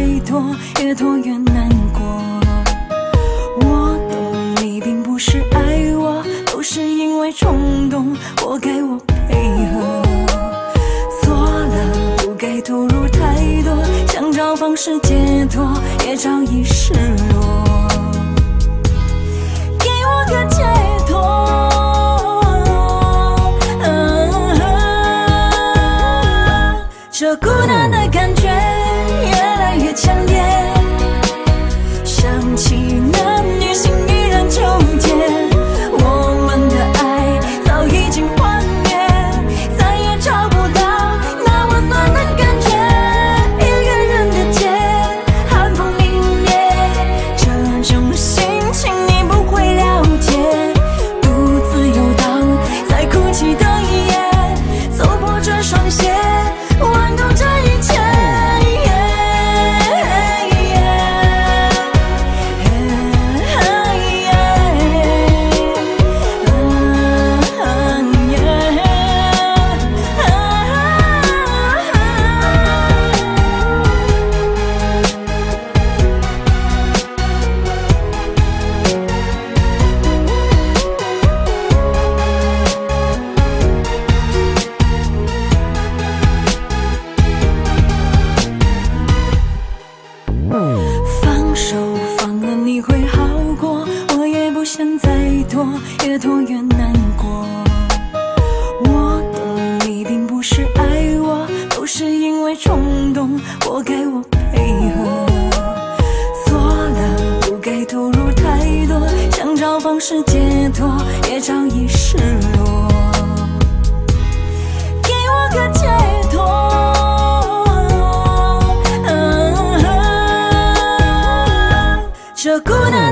脱，越拖越难过。我懂你并不是爱我，都是因为冲动，活该我配合。错了不该投入太多，想找方式解脱，也早已失落。给我个解脱。 这孤单的感觉越来越强烈，想起男女心依然纠结，我们的爱早已经幻灭，再也找不到那温暖的感觉。一个人的街，寒风凛冽，这种心情你不会了解。独自游荡在哭泣的夜，走破这双鞋。 玩够这一切，放手放了你会好过，我也不想再拖，越拖越难过。我懂你并不是爱我，都是因为冲动，活该我配合。错了不该投入太多，想找方式解脱，也早已失落。给我个解脱。 这孤单。